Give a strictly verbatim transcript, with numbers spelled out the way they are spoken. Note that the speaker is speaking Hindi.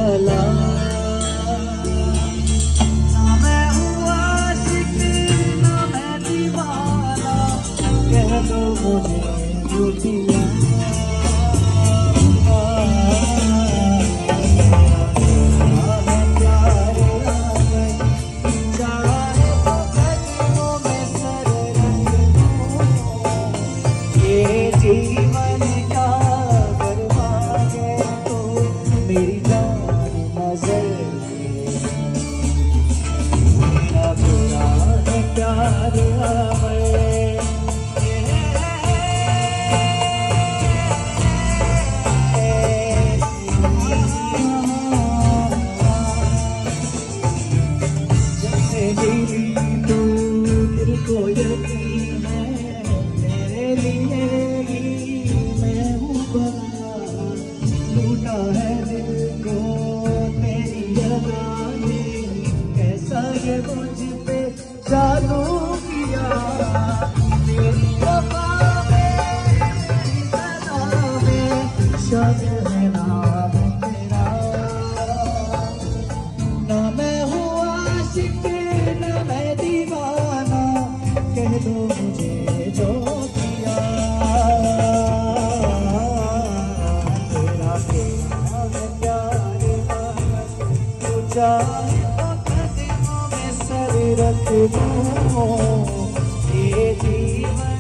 वाला। ना मैं हूँ आशिक ना मैं दीवाना, कह दो मुझे दूतिया। जीवन का दरवाजे तो मेरी जान नजर मेरा बुरा है प्यार हमें। जैसे दिली तू दिल को यकीन है मेरे लिए लूटा है दिल को तेरी अदा ने, कैसा ये मुझ पे जादू किया। तेरी वफा में सदा में शायद है नाम तेरा। ना मैं हूँ आशिक ना मैं दीवाना, कह दो मुझे जो किया। चाहे तो कदमों में सर रख दूँ, ये जीवन